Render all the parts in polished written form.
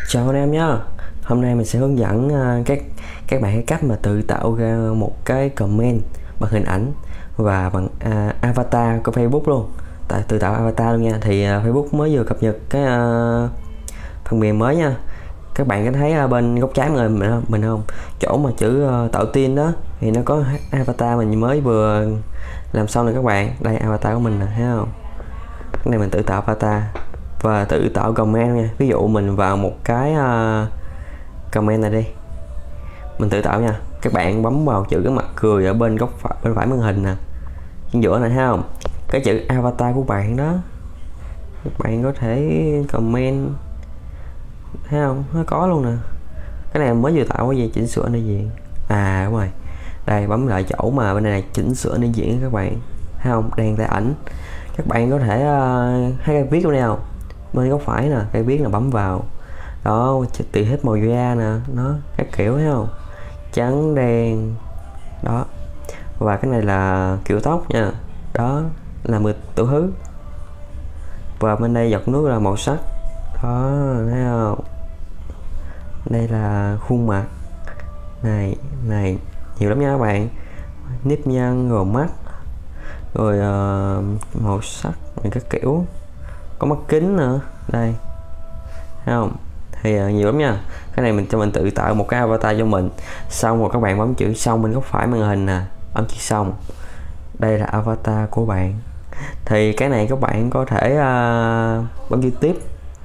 Chào anh em nhé. Hôm nay mình sẽ hướng dẫn các bạn cái cách mà tự tạo ra một cái comment bằng hình ảnh và bằng avatar của Facebook luôn. Tự tạo avatar luôn nha. Thì Facebook mới vừa cập nhật cái phần mềm mới nha. Các bạn có thấy bên góc trái mình không? Chỗ mà chữ tạo tin đó thì nó có avatar mình mới vừa làm xong rồi các bạn. Đây avatar của mình nè, thấy không? Cái này mình tự tạo avatar và tự tạo comment nha. Ví dụ mình vào một cái comment này đi, mình tự tạo nha. Các bạn bấm vào chữ cái mặt cười ở bên bên phải màn hình nè, trên giữa này thấy không, cái chữ avatar của bạn đó. Các bạn có thể comment, thấy không, nó có luôn nè. Cái này mới vừa tạo cái gì, chỉnh sửa nơi diện. Đúng rồi, đây bấm lại chỗ mà bên này là chỉnh sửa nơi diện các bạn, thấy không, đang tại ảnh. Các bạn có thể hay cái viết luôn nào bên góc phải nè, cái viết là bấm vào đó, tùy hết màu da nè, nó các kiểu, thấy không, trắng đen đó. Và cái này là kiểu tóc nha, đó là 10 tổ hứ. Và bên đây giọt nước là màu sắc đó, thấy không, đây là khuôn mặt này nhiều lắm nha các bạn, nếp nhăn rồi mắt rồi màu sắc này các kiểu, có mắt kính nữa đây, thấy không. Thì nhiều lắm nha. Cái này mình tự tạo một cái avatar cho mình, xong rồi các bạn bấm chữ xong bên góc phải màn hình nè, bấm chữ xong, đây là avatar của bạn. Thì cái này các bạn có thể bấm chữ tiếp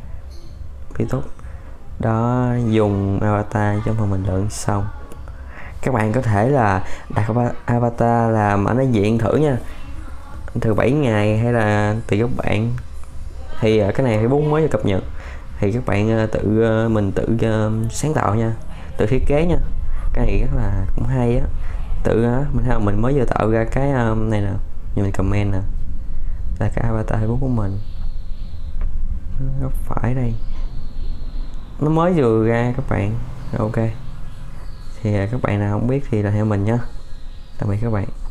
đó, dùng avatar cho phần mình lượng xong. Các bạn có thể là đặt avatar làm ở nó diện thử nha, từ 7 ngày hay là tùy các bạn. Thì cái này Facebook mới cập nhật, thì các bạn mình tự sáng tạo nha, tự thiết kế nha. Cái này rất là cũng hay á. Mình mới vừa tạo ra cái này nè, mình comment nè, là cái avatar Facebook của mình góc phải đây, nó mới vừa ra các bạn. Ok, thì các bạn nào không biết thì là theo mình nhé. Tạm biệt các bạn.